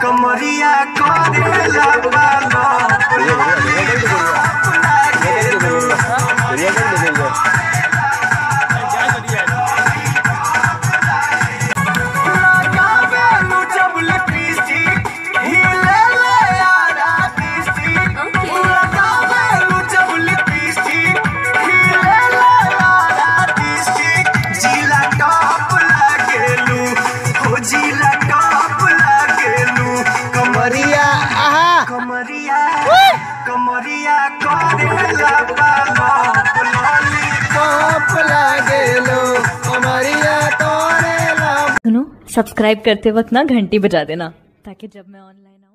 कमरिया करेला बालो कमरिया करेला बालो लॉलीपॉप लागेलो कमरिया करेला। सुनो, सब्सक्राइब करते वक्त ना घंटी बजा देना ताकि जब मैं ऑनलाइन